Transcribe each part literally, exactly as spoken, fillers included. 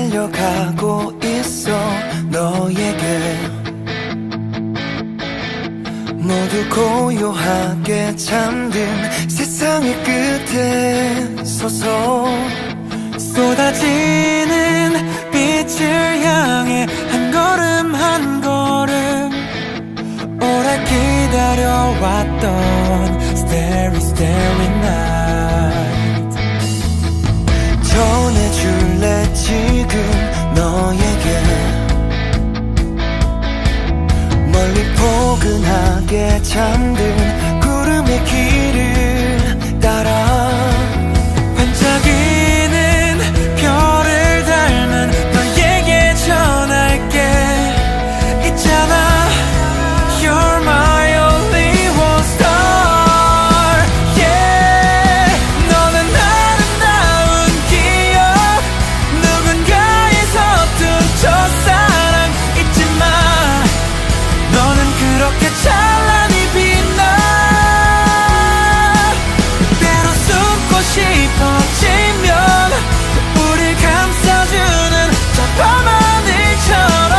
달려가고 있어 너에게 모두 고요하게 잠든 세상의 끝에 서서 쏟아지는 빛을 향해 한 걸음 한 걸음 오래 기다려왔던 Starry Starry Night 전해줄래 지금 너에게 멀리 포근하게 잠든 구름의 길을 따라 반짝이는 별을 닮은 너에게 전할게 있잖아 You're my only one star yeah 너는 아름다운 기억 누군가의 서툰 첫사랑 잊지마 너는 그렇게 찬란히 빛나 때로 숨고 싶어지면 우릴 감싸주는 저 밤하늘처럼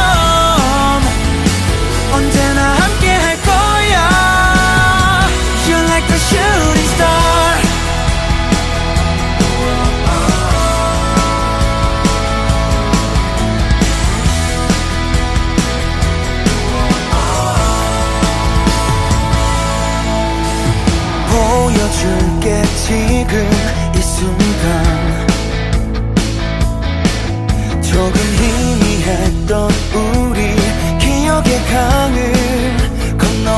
언제나 함께 할 거야 You're like a shooting star 보여줄게 지금 이 순간 조금 희미했던 우리 기억의 강을 건너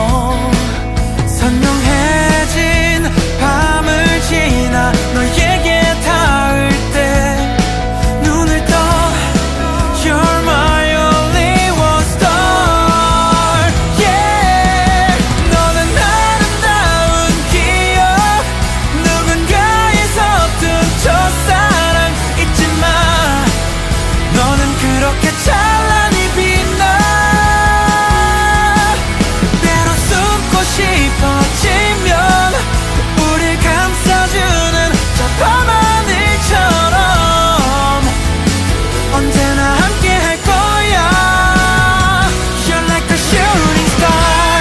선명해진 밤을 지나 너에게 닿을 때 눈을 떠 You're my only one star yeah 너는 아름다운 기억 누군가의 서툰 첫사랑 잊지마 너는 그렇게 찬란히 빛나 때로 숨고 싶어지면 우릴 감싸주는 저 밤하늘처럼 언제나 함께 할 거야 You're like a shooting star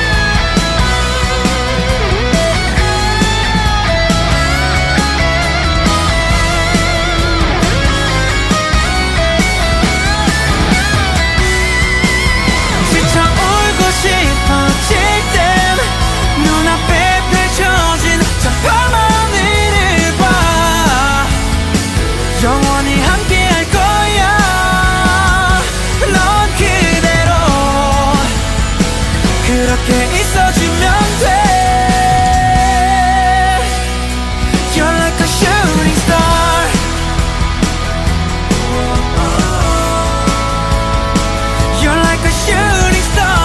지쳐 울고 싶어질 땐 눈앞에 펼쳐진 저 밤하늘을 봐 영원히 함께 할 거야 넌 그대로 그렇게 있어주면 돼 You're like a shooting star You're like a shooting star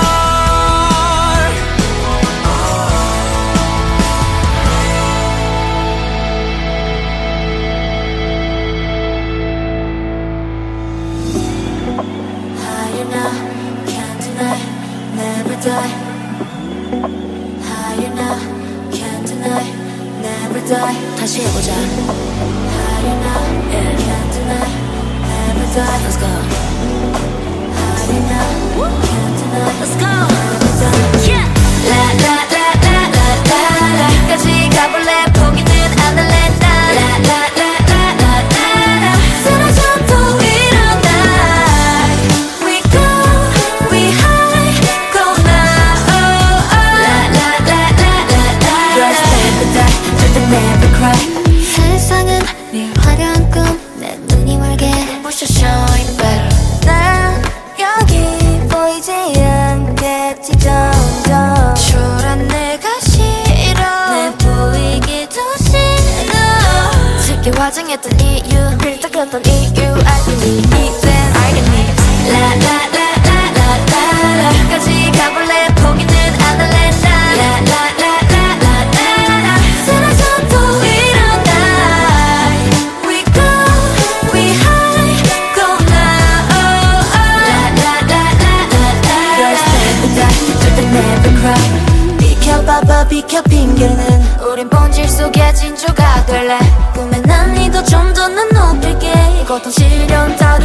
Higher now, can't deny, never die. Higher now, can't deny, never die. 다시 해보자. Higher now, yeah, can't deny, never die. Let's go. Higher now, can't deny, let's go. Never die. Yeah. La la la la la la la. 까지 가볼래 포기는 안 할래 나. La la la la la la la. 쓰러져도 일어나. We go, we high, go now. Oh oh. La la la la la la. Girls never die, 절대 never cry. 세상은 늘 화려한 꿈, 내 눈이 멀게 부셔 shine better. 난 여기 보이지 않겠지 점점. 초라한 내가 싫어, 내 보이기도 싫어. 쉽게 화장했던 이유, 필적였던 이유 알고 니 이젠 알겠니. La la la la la la la. 까지 가볼래 포기는 안 할래 나. La la la la la la la. 쓰러져도 일어나. We go, we high, go now. Oh oh. La la la la la la. Girls never die, 절대 never cry. 비켜봐봐 비켜 핑계는 우린 본질 속에 진주가 될래. 꿈에 난 니도 좀 더 난 높일게. 고통 시련 다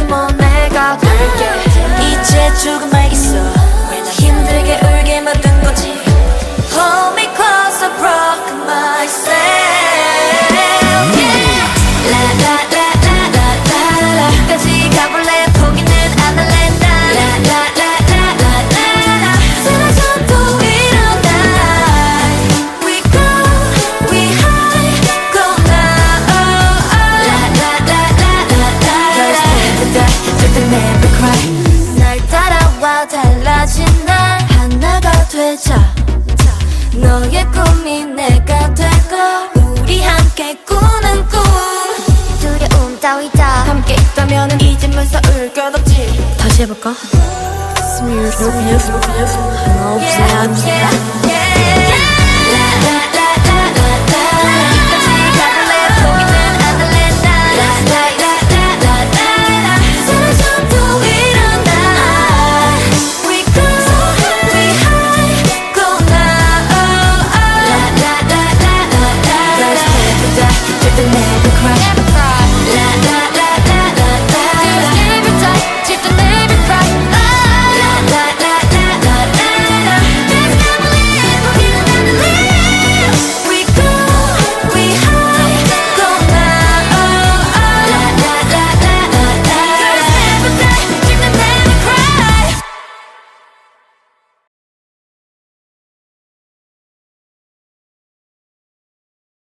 나 조금 알겠어 왜 나 힘들게 울게 만든 거지 Hold me close, I broke myself yeah. La la la la la la la 끝까지 가볼래 포기는 안 할래 나 La la la la la la la 쓰러져도 일어나 We go, we high, go now La la la la la la First day to die, 절대 never cry 날 따라와 달라진 날 하나가 되자 너의 꿈이 내가 되고 우리 함께 꾸는 꿈 두려움 따위다 함께 있다면 이제 무서울 것 없지 다시 해볼까? Smooth, smooth, smooth, smooth. 하나 없이 안 돼.